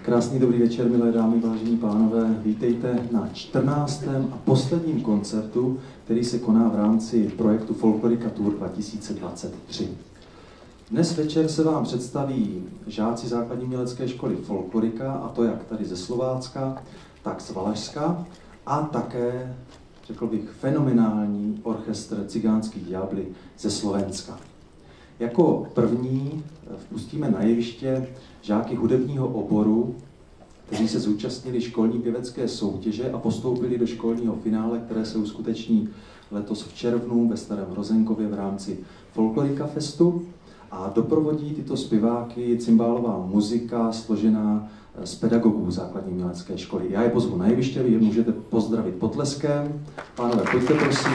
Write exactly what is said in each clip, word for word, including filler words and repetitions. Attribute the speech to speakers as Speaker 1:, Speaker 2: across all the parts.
Speaker 1: Krásný dobrý večer, milé dámy, vážení pánové. Vítejte na čtrnáctém a posledním koncertu, který se koná v rámci projektu Folklorika Tour dva tisíce dvacet tři. Dnes večer se vám představí žáci základní umělecké školy Folklorika, a to jak tady ze Slovácka, tak z Valašska, a také, řekl bych, fenomenální orchestr Cigánský ďábli ze Slovenska. Jako první vpustíme na jeviště žáky hudebního oboru, kteří se zúčastnili školní pěvecké soutěže a postoupili do školního finále, které se uskuteční letos v červnu ve Starém Hrozenkově v rámci Folklorika Festu. A doprovodí tyto zpěváky cymbálová muzika složená z pedagogů základní umělecké školy. Já je pozvu na jeviště, vy je můžete pozdravit potleskem. Pánové, pojďte prosím.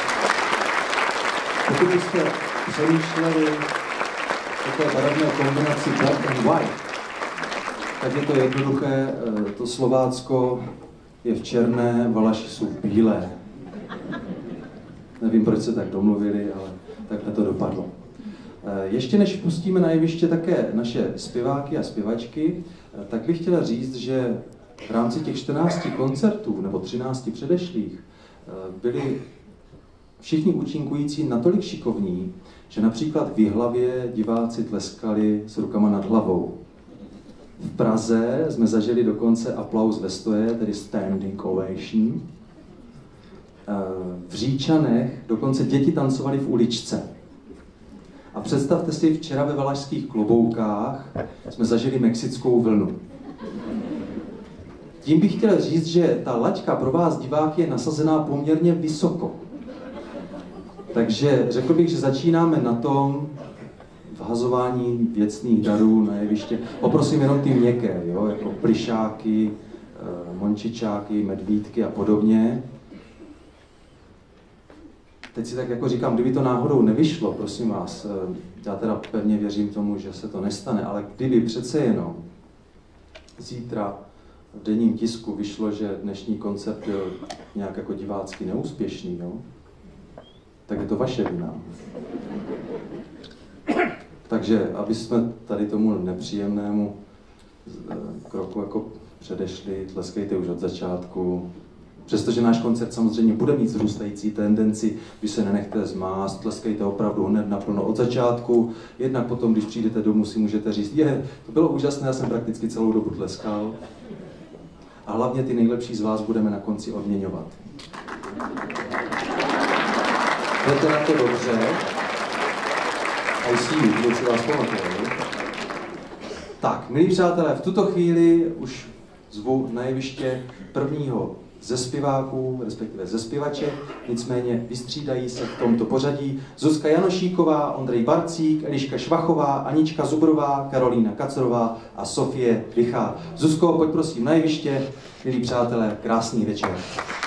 Speaker 1: Pokud byste přemýšleli o té barevné kombinaci black and white, tak je to jednoduché, to Slovácko je v černé, Valaši jsou v bílé. Nevím, proč se tak domluvili, ale takhle to dopadlo. Ještě než pustíme na jeviště také naše zpěváky a zpěvačky, tak bych chtěla říct, že v rámci těch čtrnácti koncertů, nebo třinácti předešlých, byli všichni účinkující natolik šikovní, že například v Jihlavě diváci tleskali s rukama nad hlavou. V Praze jsme zažili dokonce aplauz ve stoje, tedy standing ovation. V Říčanech dokonce děti tancovaly v uličce. A představte si, včera ve Valašských Kloboukách jsme zažili mexickou vlnu. Tím bych chtěl říct, že ta laťka pro vás diváky je nasazená poměrně vysoko. Takže řekl bych, že začínáme na tom vhazování věcných darů na jeviště. Poprosím jenom ty měkké, jo, jako plišáky, mončičáky, medvídky a podobně. Teď si tak jako říkám, kdyby to náhodou nevyšlo, prosím vás, já teda pevně věřím tomu, že se to nestane, ale kdyby přece jenom zítra v denním tisku vyšlo, že dnešní koncert byl nějak jako divácky neúspěšný, jo, tak je to vaše vina. Takže, aby jsme tady tomu nepříjemnému kroku jako předešli, tleskejte už od začátku. Přestože náš koncert samozřejmě bude mít vzrůstající tendenci, vy se nenechte zmást, tleskejte opravdu hned naplno od začátku. Jednak potom, když přijdete domů, si můžete říct, je, to bylo úžasné, já jsem prakticky celou dobu tleskal. A hlavně ty nejlepší z vás budeme na konci odměňovat. Jdete na to dobře. I see you, budu si vás pamatovat. Tak, milí přátelé, v tuto chvíli už zvu na jeviště prvního ze zpěváků, respektive ze zpěvaček, nicméně vystřídají se v tomto pořadí Zuzka Janošíková, Ondrej Barcík, Eliška Švachová, Anička Zubrová, Karolína Kacorová a Sofie Lichá. Zuzko, pojď prosím na jeviště, milí přátelé, krásný večer.